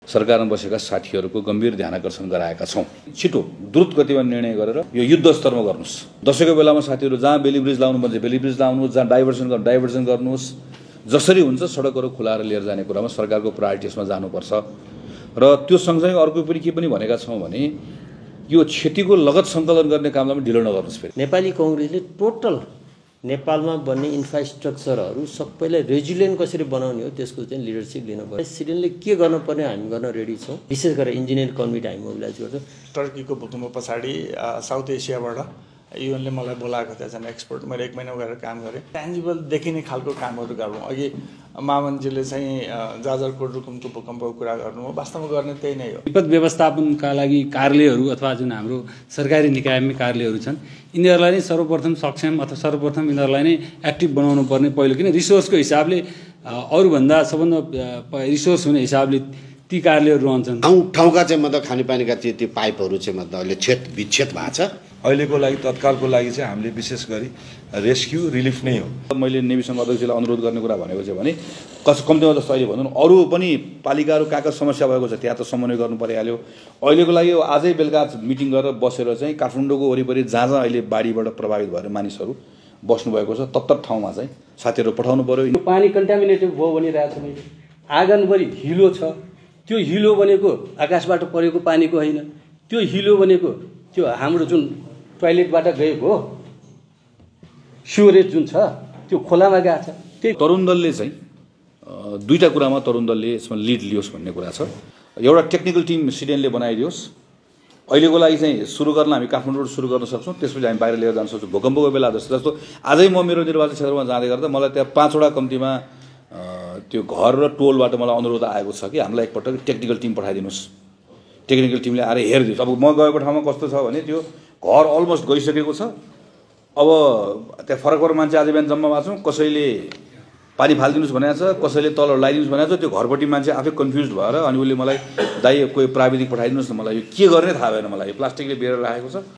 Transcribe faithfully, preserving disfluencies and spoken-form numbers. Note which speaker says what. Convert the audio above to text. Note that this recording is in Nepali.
Speaker 1: सरकारमा बसेका साथीहरूको गम्भीर ध्यानाकर्षण गराएका छौँ। छिटो द्रुत गतिमा निर्णय गरेर यो युद्ध स्तरमा गर्नुहोस्। दशैंको बेलामा साथीहरू जहाँ बेली ब्रिज लाउनु पर्छ बेली ब्रिज लाउनुहोस्, जहाँ डाइभर्सन गर्नु डाइभर्सन गर्नुहोस्। जसरी हुन्छ सडकहरू खुलाएर लिएर जाने कुरामा सरकारको प्रायोरिटिजमा जानुपर्छ। र त्यो सँगसँगै अर्को पनि के पनि भनेका छौँ भने यो क्षतिको लगत सङ्कलन गर्ने कामलाई पनि ढिलो नगर्नुहोस्। फेरि
Speaker 2: नेपाली कांग्रेसले टोटल नेपालमा बन्ने इन्फ्रास्ट्रक्चरहरू सबैलाई रेजिलियन्ट कसरी बनाउने हो त्यसको चाहिँ लिडरसिप लिनुपर्छ। सिडेनले के गर्नुपर्ने हामी गर्न रेडी छौँ। विशेष गरेर इन्जिनियर कमिटी हामी मोबिलाइज गर्छौँ।
Speaker 3: टर्कीको भूकम्प पछाडि साउथ एसियाबाट युएनले मलाई बोलाएको थियो एज एन एक्सपर्ट। मैले एक महिना गएर काम गरेँ। ट्यान्जिबल देखिने खालको कामहरू गरौँ। अघि मामनजीले चाहिँ जाजरकोट रुकुमको भूकम्पको कुरा गर्नु हो, वास्तवमा गर्ने त्यही नै हो।
Speaker 4: विपद व्यवस्थापनका लागि कार्यालयहरू अथवा जुन हाम्रो सरकारी निकायमा कार्यालयहरू छन् यिनीहरूलाई नै सर्वप्रथम सक्षम अथवा सर्वप्रथम यिनीहरूलाई नै एक्टिभ बनाउनु पर्ने पहिलो, किन रिसोर्सको हिसाबले अरूभन्दा सबभन्दा रिसोर्स हुने हिसाबले ती कार्यालयहरू रहन्छन्।
Speaker 5: ठाउँ ठाउँका चाहिँ मतलब खानेपानीका त्यो त्यो पाइपहरू चाहिँ मतलब अहिले छेद विच्छेद भएको छ।
Speaker 6: अहिलेको लागि तत्कालको लागि चाहिँ हामीले विशेष गरी रेस्क्यु रिलिफ नै हो। मैले नेविसँग अध्यक्षलाई अनुरोध गर्ने कुरा भनेको चाहिँ भने कस कम्तीमा जस्तो अहिले भनौँ अरू पनि पालिकाहरू कहाँ कहाँ समस्या भएको छ त्यहाँ त समन्वय गर्नु परिहाल्यो। अहिलेको लागि आजै बेलुका मिटिङ गरेर बसेर चाहिँ काठमाडौँको वरिपरि जहाँ जहाँ अहिले बाढीबाट प्रभावित भएर मानिसहरू बस्नुभएको छ तत्तर ठाउँमा चाहिँ साथीहरू पठाउनु पर्यो।
Speaker 2: पानी कन्टामिनेटेड भयो भनिरहेको छ मैले। आँगनभरि हिलो छ, त्यो हिलो भनेको आकाशबाट परेको पानीको होइन, त्यो हिलो भनेको त्यो हाम्रो जुन टोयलेटबाट गएको हो स्योरेज जुन छ त्यो खोलामा गएको छ।
Speaker 1: त्यही तरुण दलले चाहिँ दुईवटा कुरामा तरुण दलले यसमा लिड लियोस् भन्ने कुरा छ। एउटा टेक्निकल टिम सिडिएनले बनाइदियोस्। अहिलेको लागि चाहिँ सुरु गर्न हामी काठमाडौँबाट सुरु गर्न सक्छौँ, त्यसपछि हामी बाहिर लिएर जान सक्छौँ। भूकम्पको बेला जस्तो जस्तो आजै म मेरो निर्वाचन क्षेत्रमा जाँदै गर्दा मलाई त्यहाँ पाँचवटा कम्तीमा त्यो घर र टोलबाट मलाई अनुरोध आएको छ कि हामीलाई एकपटक टेक्निकल टिम पठाइदिनुहोस्। टेक्निकल टिमले आएर हेरिदियोस्। अब म गएको ठाउँमा कस्तो छ भने त्यो घर अलमोस्ट गइसकेको छ। अब त्यहाँ फरक फरक मान्छे आज बिहान जम्मा भएको छौँ। कसैले पानी फालिदिनुहोस् भनेको छ, कसैले तल लगाइदिनुहोस् भनेको छ। त्यो घरपट्टि मान्छे आफै कन्फ्युज भएर अनि उसले मलाई दाइ कोही प्राविधिक पठाइदिनुहोस् न, मलाई यो के गर्ने थाहा भएन। मलाई यो प्लास्टिकले बेरेर राखेको छ।